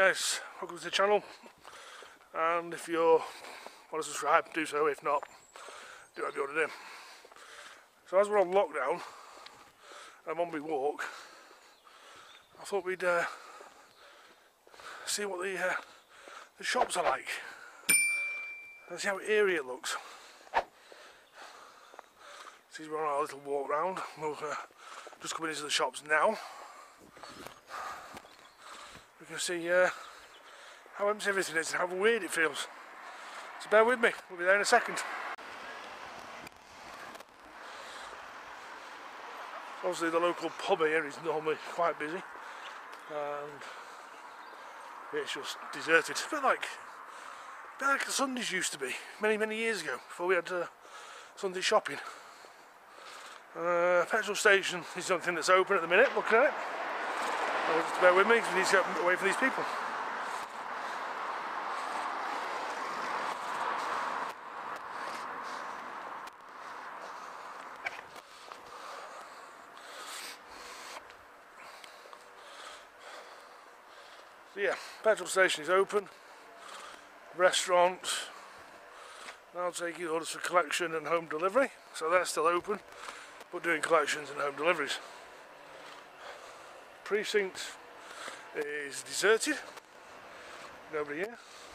guys, welcome to the channel, and if you want to subscribe, do so. If not, do whatever you want to do. So as we're on lockdown, I'm on my walk, I thought we'd see what the shops are like and see how eerie it looks. See, we're on our little walk round. We're just coming into the shops now. We can see how empty everything is and how weird it feels. So bear with me, we'll be there in a second. Obviously the local pub here is normally quite busy, and it's just deserted. It's a bit like the Sundays used to be many years ago, before we had Sunday shopping. Petrol station is something that's open at the minute, looking at it. Just bear with me, because we need to get away from these people. So yeah, petrol station is open. Restaurant, now taking orders for collection and home delivery. So they're still open, but doing collections and home deliveries. Precinct is deserted, nobody here.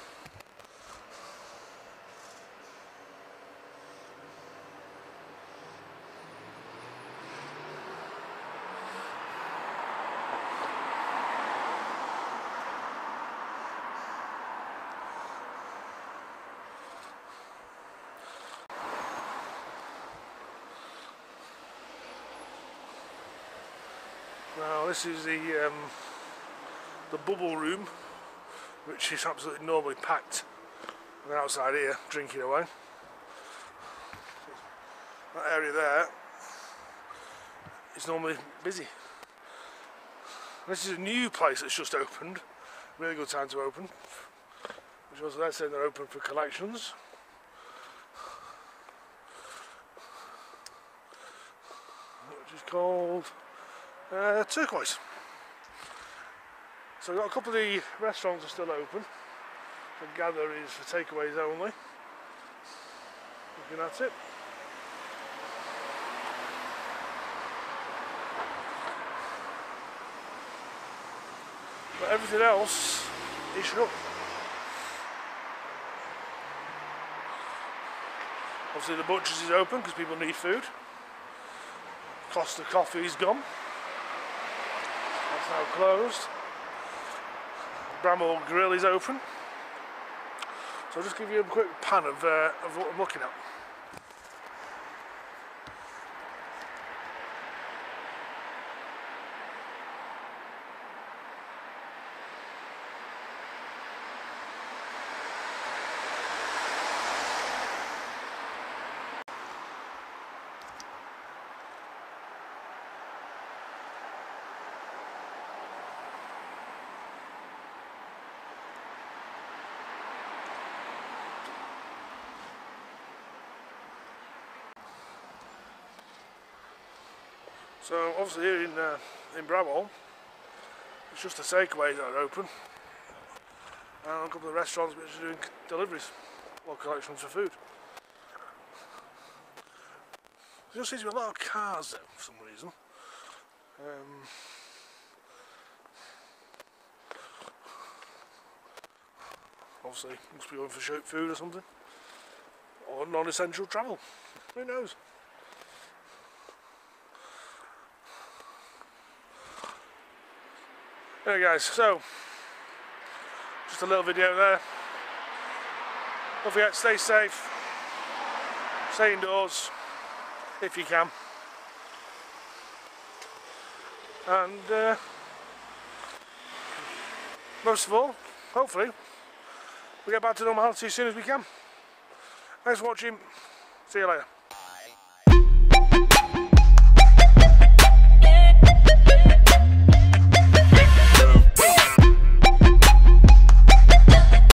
Now this is the bubble room, which is absolutely normally packed on the outside here, drinking away. That area there is normally busy. This is a new place that's just opened, really good time to open, which also they're saying they're open for collections. Which is called Turquoise. So we've got a couple of the restaurants are still open. I gather is for takeaways only. Looking at it. But everything else is shut. Obviously the butcher's is open because people need food. Costa Coffee is gone. That's now closed. Bramall Grill is open. So I'll just give you a quick pan of what I'm looking at. So obviously here in Bramall, it's just the takeaways that are open, and a couple of restaurants which are doing deliveries or collections for food. There just seems to be a lot of cars there for some reason. Obviously must be going for food or something, or non-essential travel. Who knows? There guys, so just a little video there. Don't forget, stay safe, stay indoors if you can, and most of all, hopefully we get back to normality as soon as we can. Thanks for watching, see you later.